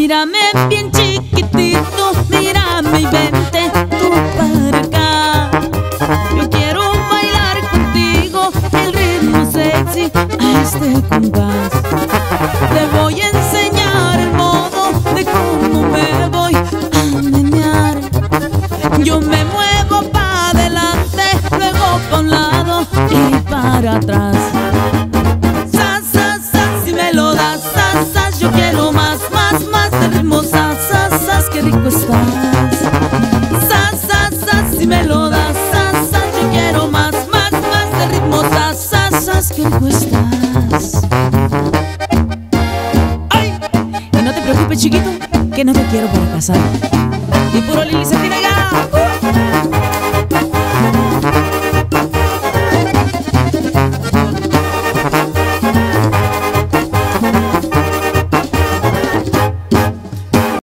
Mírame bien chiquitito, mírame y vente tú para acá. Yo quiero bailar contigo el ritmo sexy a este compás. Te voy a enseñar el modo de cómo me voy a menear. Yo me muevo para adelante, luego para un lado y para atrás. Sas, sas, sas, si me lo das, sas, sas, yo quiero más, más, más de ritmo. Sas, sas, sas, qué rico estás. Sas, sas, sas, si me lo das, sas, sas, yo quiero más, más, más de ritmo. Sas, sas, sas, qué rico estás. Ay, y no te preocupes, chiquito, que no te quiero para casar. Y puro Lili Santiago.